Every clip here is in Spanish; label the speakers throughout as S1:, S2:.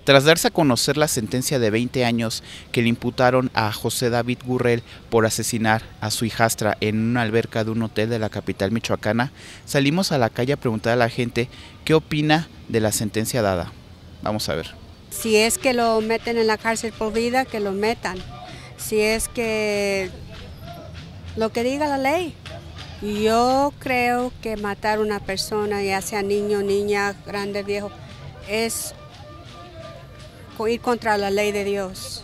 S1: Tras darse a conocer la sentencia de 20 años que le imputaron a José David Gurrel por asesinar a su hijastra en una alberca de un hotel de la capital michoacana, salimos a la calle a preguntar a la gente qué opina de la sentencia dada. Vamos a ver.
S2: Si es que lo meten en la cárcel por vida, que lo metan. Si es que lo que diga la ley. Yo creo que matar a una persona, ya sea niño, niña, grande, viejo, es ir contra la ley de Dios.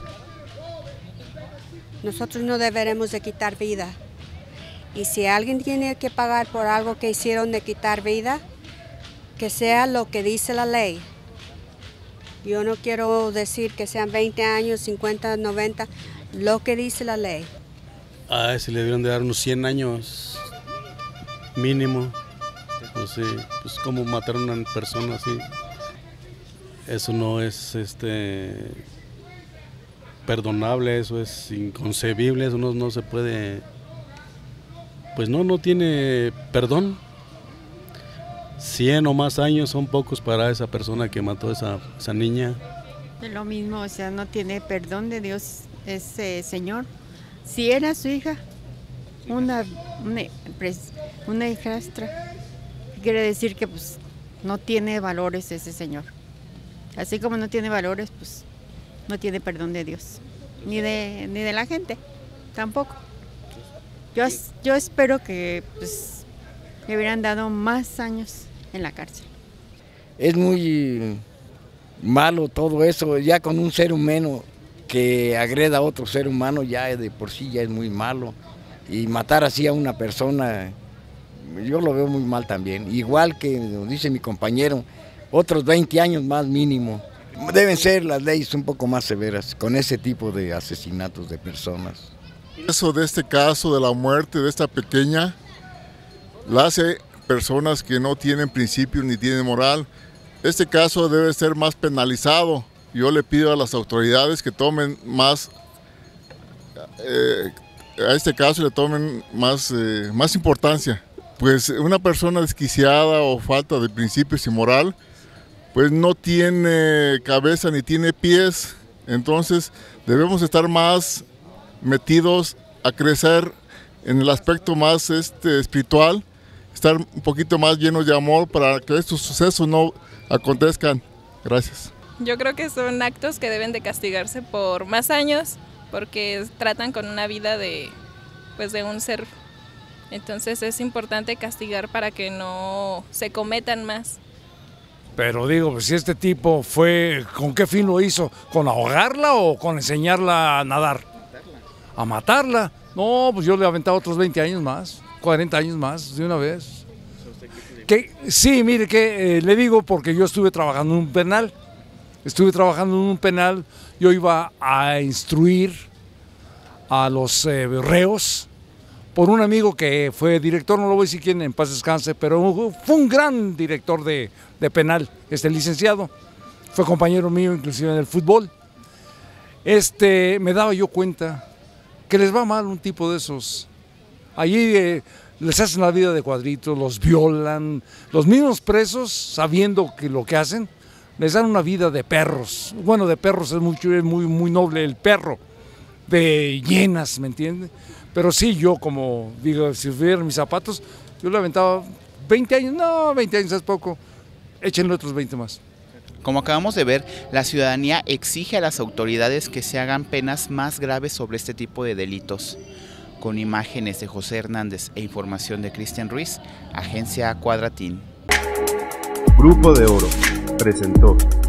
S2: Nosotros no deberemos de quitar vida. Y si alguien tiene que pagar por algo que hicieron de quitar vida, que sea lo que dice la ley. Yo no quiero decir que sean 20 años, 50, 90, lo que dice la ley.
S3: A ese le debieron de dar unos 100 años mínimo. No sé, pues cómo matar a una persona así. Eso no es perdonable, eso es inconcebible, eso no se puede, pues no tiene perdón. 100 o más años son pocos para esa persona que mató a esa niña.
S4: Es lo mismo, o sea, no tiene perdón de Dios ese señor. Si era su hija, una hijastra, quiere decir que pues no tiene valores ese señor. Así como no tiene valores, pues no tiene perdón de Dios, ni de la gente, tampoco. Yo espero que pues, le hubieran dado más años en la cárcel.
S5: Es muy malo todo eso, ya con un ser humano que agreda a otro ser humano, ya de por sí ya es muy malo. Y matar así a una persona, yo lo veo muy mal también. Igual que dice mi compañero, otros 20 años más mínimo. Deben ser las leyes un poco más severas con ese tipo de asesinatos de personas.
S6: Eso de este caso de la muerte de esta pequeña, la hace personas que no tienen principios ni tienen moral. Este caso debe ser más penalizado. Yo le pido a las autoridades que tomen más, a este caso le tomen más importancia. Pues una persona desquiciada o falta de principios y moral, pues no tiene cabeza ni tiene pies, entonces debemos estar más metidos a crecer en el aspecto más espiritual, estar un poquito más llenos de amor para que estos sucesos no acontezcan. Gracias.
S7: Yo creo que son actos que deben de castigarse por más años, porque tratan con una vida de un ser. Entonces es importante castigar para que no se cometan más.
S8: Pero digo, pues si este tipo fue, ¿con qué fin lo hizo? ¿Con ahogarla o con enseñarla a nadar? ¿A matarla? No, pues yo le aventaba otros 20 años más, 40 años más, de una vez. Sí, mire que le digo porque yo estuve trabajando en un penal. Yo iba a instruir a los reos por un amigo que fue director, no lo voy a decir quién, en paz descanse, pero fue un gran director de penal, licenciado, fue compañero mío inclusive en el fútbol. Me daba yo cuenta que les va mal un tipo de esos. Allí les hacen la vida de cuadritos, los violan, los mismos presos, sabiendo que lo que hacen, les dan una vida de perros. Bueno, de perros es muy noble el perro, de hienas, ¿me entiende? Pero sí, yo como digo, si hubieran mis zapatos, yo le aventaba 20 años, no, 20 años es poco, échenle otros 20 más.
S1: Como acabamos de ver, la ciudadanía exige a las autoridades que se hagan penas más graves sobre este tipo de delitos. Con imágenes de José Hernández e información de Cristian Ruiz, Agencia Cuadratín.
S9: Grupo de Oro presentó